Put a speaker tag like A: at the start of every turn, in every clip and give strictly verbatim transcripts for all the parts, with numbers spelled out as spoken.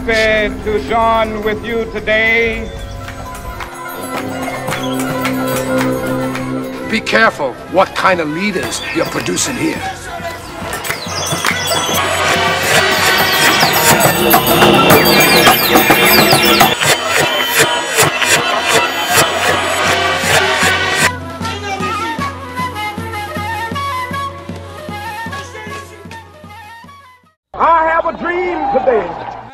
A: happy to join with you today.
B: Be careful what kind of leaders you're producing here.
A: I have a dream today.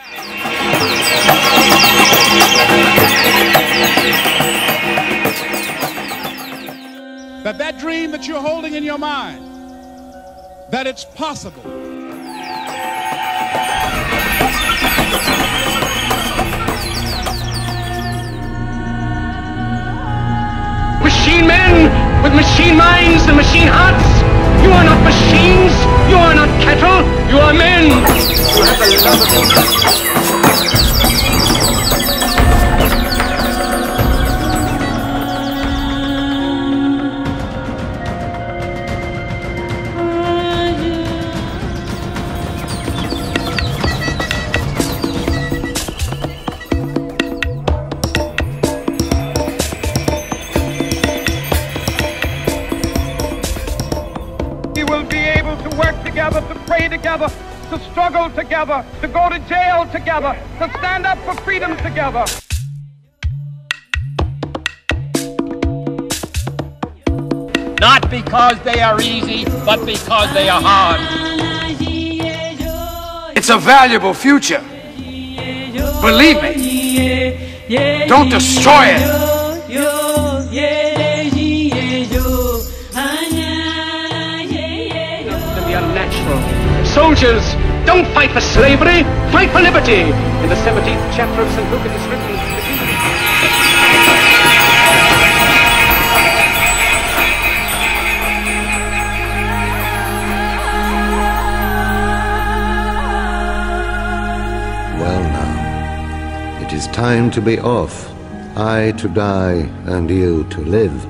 C: That that dream that you're holding in your mind, that it's possible.
D: Machine men with machine minds and machine hearts. You are not machines. You are not cattle. You are men. You have the love of
A: to pray together, to struggle together, to go to jail together, to stand up for freedom together.
E: Not because they are easy, but because they are hard.
B: It's a valuable future. Believe me. Don't destroy it.
D: Soldiers, don't fight for slavery, fight for liberty. In the seventeenth chapter of Saint Luke it is written,
F: Well now, it is time to be off. I to die and you to live.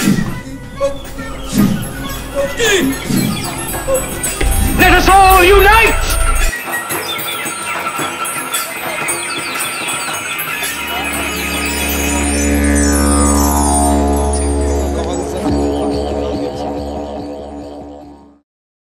D: let us all unite!